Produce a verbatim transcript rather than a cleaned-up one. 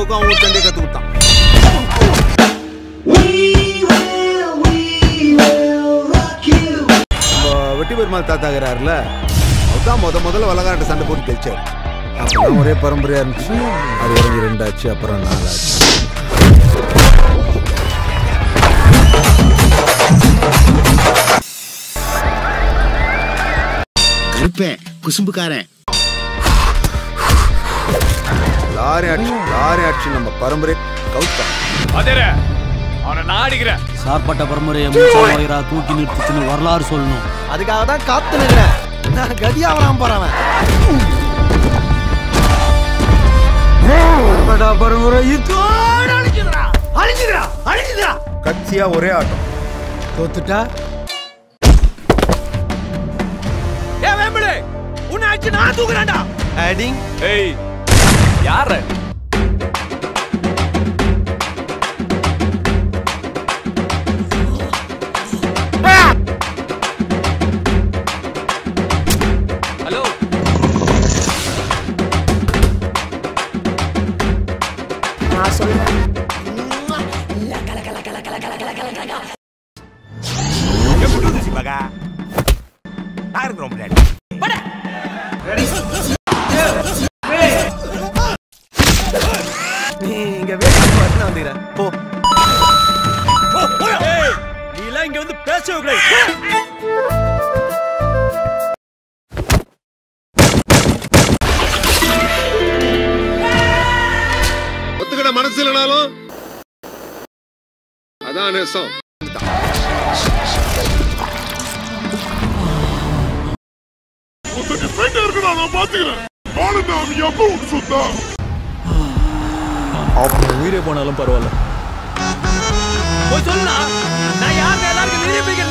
அப்பாவுக்கும் அவங்க சண்டையை கத்து கொடுத்தான். நம்ம வெட்டி பெருமாள் தாத்தாகிறாருல, அதுதான் முத முதல்ல வளகாட்ட சண்டை போட்டு கழிச்சாரு. அப்பதான் ஒரே பரம்பரையா இருந்துச்சு. அது இறங்கி ரெண்டாச்சு, அப்புறம் நாலாச்சு. குசும்புக்காரன் லாரி ஆட்சி லாரி ஆட்சி நம்ம பரம்பரை கவுத்தான். அதேரே அவனை நாடிக்கிறேன். சார்பட்ட பரம்பரையை மூச்சா தூக்கி நிறுத்துச்சுன்னு வரலாறு சொல்லணும். அதுக்காக தான் காத்து நிக்கிறேன். நான் கதியாவலாம் போறவன். பரம்பரை இதோட அழிச்சுடா அழிச்சுடா அழிச்சுடா. கட்சியா ஒரே ஆட்டம். தோத்துட்டா ஏ வேம்பளே, உன்னை அடிச்சு நான் தூக்குறேன்டா. அடிங். ஏய் யாரு? ஹலோ நான் சொல்றேன். எப்படி இருந்துச்சு மகா? யாருக்கு ரொம்ப ரெடி? பட ரெடி. நீ இங்க வேலை பார்த்து வந்துறேன். போ. ஏய் நீ எல்லாம் இங்க வந்து பேசவே கூடாது. ஒத்துக்கிட மனசு இல்லனாலும் அதான் நேசம். உயிரே போனாலும் பரவாயில்ல. போய் சொல்லுடா, நான் யாருன்னு எல்லாருக்கும் நிரூபிக்கிறேன்.